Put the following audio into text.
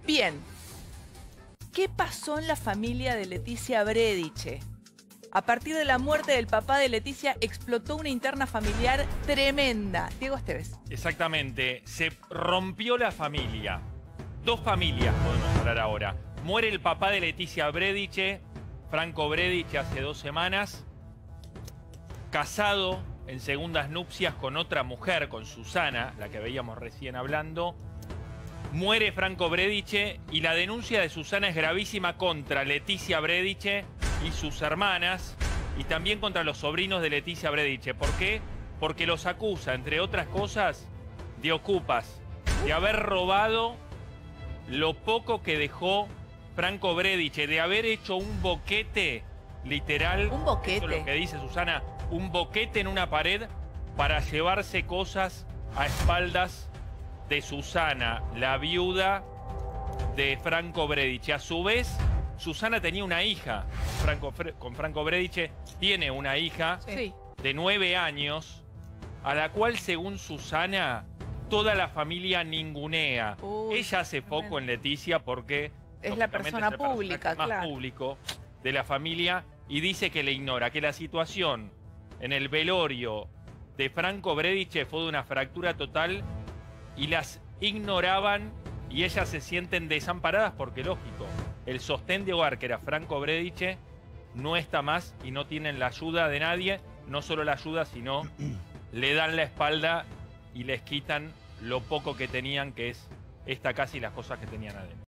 Bien, ¿qué pasó en la familia de Leticia Brediche? A partir de la muerte del papá de Leticia explotó una interna familiar tremenda. Diego Esteves. Exactamente, se rompió la familia. Dos familias podemos hablar ahora. Muere el papá de Leticia Brediche, Franco Brediche, hace 2 semanas. Casado en segundas nupcias con otra mujer, con Susana, la que veíamos recién hablando. Muere Franco Brediche y la denuncia de Susana es gravísima contra Leticia Brediche y sus hermanas y también contra los sobrinos de Leticia Brediche. ¿Por qué? Porque los acusa, entre otras cosas, de ocupas, de haber robado lo poco que dejó Franco Brediche, de haber hecho un boquete, literal. Un boquete. Eso es lo que dice Susana, un boquete en una pared para llevarse cosas a espaldas de Susana, la viuda de Franco Brediche. A su vez, Susana tenía una hija con Franco Brediche, tiene una hija de 9 años, a la cual, según Susana, toda la familia ningunea. Ella hace foco en Leticia porque es la persona pública, más claro, público de la familia, y dice que le ignora, que la situación en el velorio de Franco Brediche fue de una fractura total y las ignoraban y ellas se sienten desamparadas porque, lógico, el sostén de hogar que era Franco Brediche no está más y no tienen la ayuda de nadie. No solo la ayuda, sino le dan la espalda y les quitan lo poco que tenían, que es esta casa y las cosas que tenían adentro.